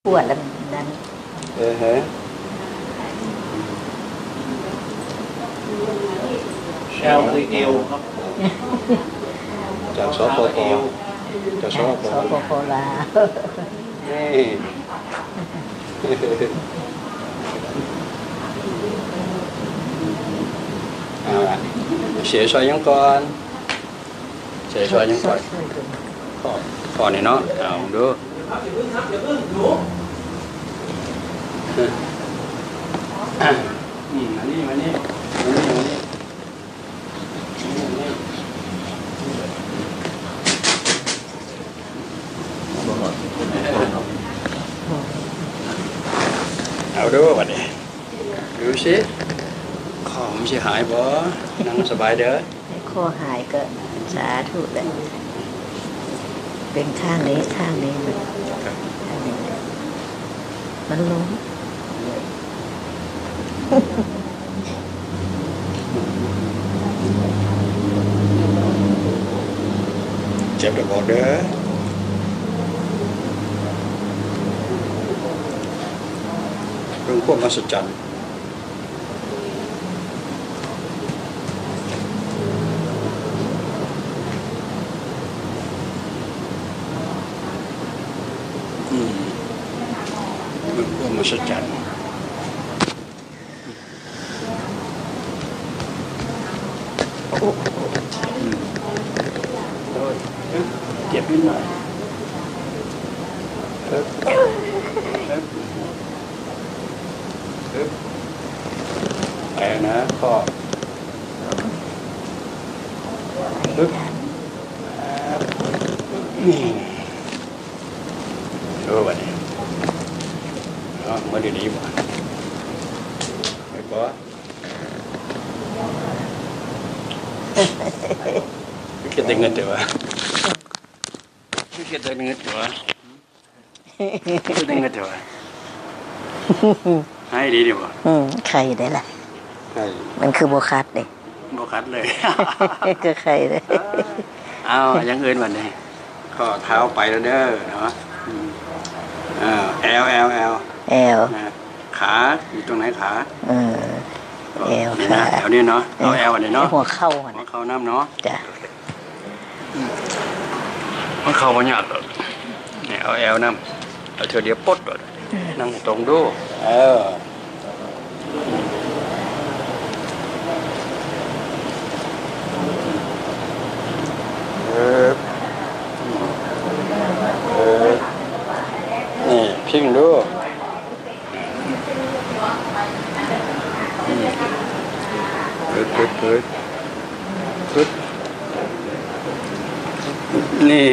ปวดแล้วนั้นฮะชาวตะเกียวครับจากสปปจากสปปลาวนี่เสียซอยยังก่อนเสียซอยยังก่อนก่อนนี่เนาะเอาดูอันนี้มานี่เอาดูวันนี้ดูสิของมันจะหายบ่นั่งสบายเด้อคอหายก็สาธุเลยเป็นข้างนี้มันล้มเจ็บเดี๋ยวบอกเด้อเรื่องพวกมหัศจรรย์เรื่องพวกมหัศจรรย์เจ็บนิดหน่อยไปนะพ่อนี่ดูวันนี้มาดีๆบ่ไม่พอคิดได้เงินเดี๋ยวคิดได้เงินเดี๋ยวคิดได้เงินเดี๋ยวให้ดีดีบ่ไข่ได้ละมันคือโบคัดเลยโบคัดเลยก็ไข่เลยเอายังเงินวันนี้ข้อเท้าไปแล้วเด้อเนาะแอลขาอยู่ตรงไหนขาแอลขาแถวนี้เนาะเอาแอลวันนี้เนาะหัวเข่าน้ำเนาะจ้ะหัวเข่ามันหยาบเนี่ยเอาแอลน้ำเอาเธอเดียวปดนั่งตรงดูนี่พิงดูปึ๊ดนี่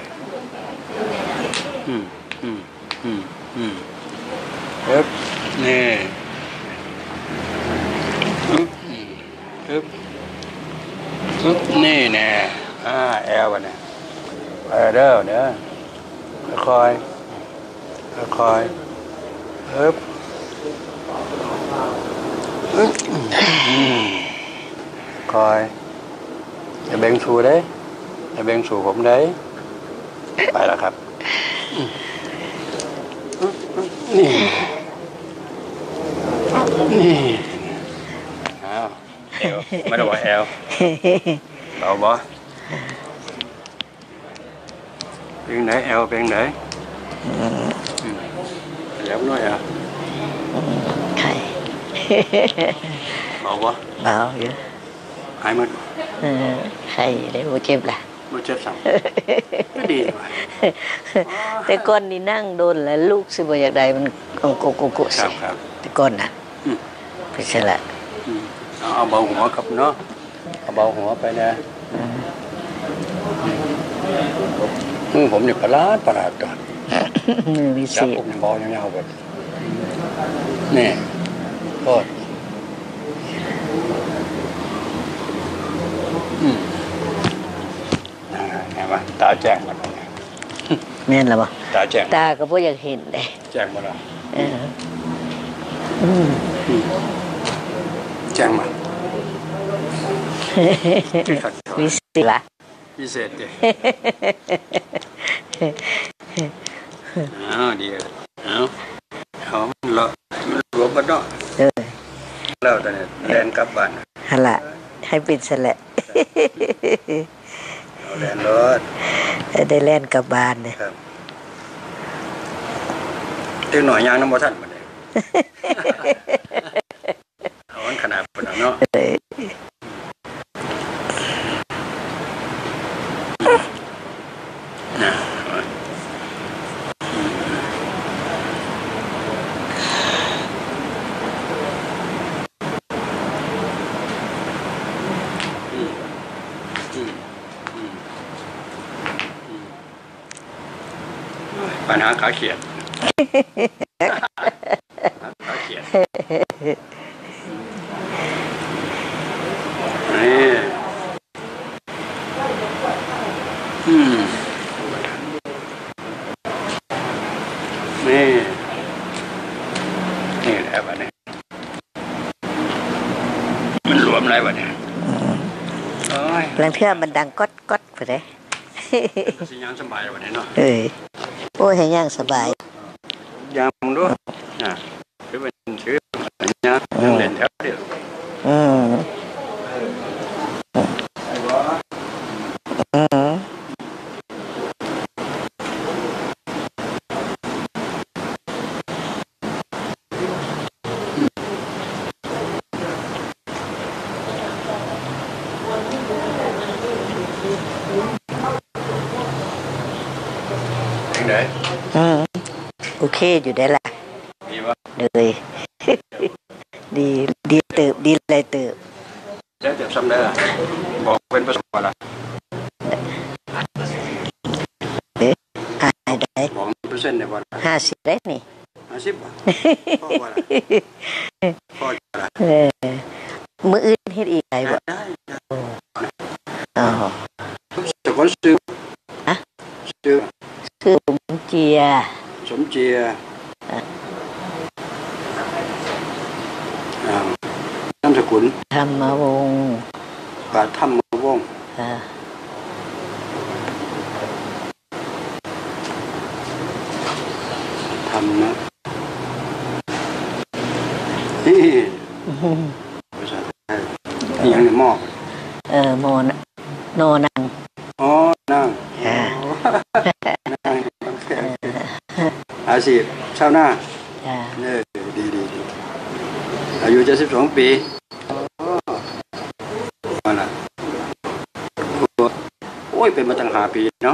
นี่นี่แน่แอลวะเนี่ยเด้อค่อยคอยอย่าเบ่งสูได้อย่าเบ่งสูผมได้ไปแล้วครับนี่แอลไม่ได้ว่าแอลเอาบ่เป็นไหนแอลเป็นไหนแล้วน้อยไข่เบาปะเบาเยอะหายหมดไข่ได้โมเจ็บล่ะโมเจ็บสั่งก็ดีแต่ก่อนนี่นั่งโดนแล้วลูกสิบอยากใดมันโกสิแต่ก่อนน่ะไปเสร็จละเอาเบาหัวกับเนาะเอาเบาหัวไปนะผมเนี่ยประหลาดก่อนมือวิเศษจับผมบอลยาวๆแบบนี่โคตรไงวะตาแจ้งหมดแม่นหรอปะตาแจ้งตาก็พวกอยากเห็นเลยแจ้งหมดแล้วแจ้งมาวิเศษละพิเศษดิดีเอาเป็นซะแหละเอาแลนรถได้แล่นกลับบ้านเนี่ยครับตึงหน่อยยางน้ำบ่ทันบ่ได้เอาอันขนาดปานนั้นเนาะนะปัญหาขาเขียดขาเขียดนี่นี่นี่แหละบัดนี้มันรวมอะไรบัดนี้โอ้ยหลังเทื่อมันดังก๊อดก๊อดไปเลยสิยางสบายบัดนี้เนาะโอ้ยให้ย่างสบายยางมึงด้วยนะคือเป็นชื่อนะยังเล่นแถวเดียวยังไงโอเคอยู่ได้ละดีวะเลย ดีเติบดีเลยเติบได้เจ็บซ้ำได้ละบอกเป็นประสบการณ์ละได้บอก%เนี่ยวัน 50ได้นี่ 50บาทพ่อว่าละพ่อจะละมื้ออื่นเฮ็ดอีกได้บ่ได้อ๋อแต่คนซื้อซื้อคือผมเจียสมเจียนามสกุลธรรมวงศ์ปาถ้ำมะวงทำนะนี่ภาษาไทยนี่ยังในหม้อโมนโนนังอ๋อนั่งนั่งโอเคอาชีพชาวนาดีอายุ72 ปีนั่นแหละโอ้ยเป็นมาตั้ง5 ปีเนาะ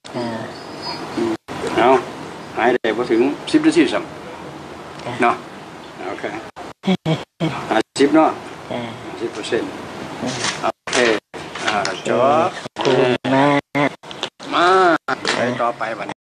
เอาหายได้พอถึง10 นาทีซ้ำเนาะโอเค50เนาะ10%โอเคจบขอบคุณมากมาไปต่อไปวัน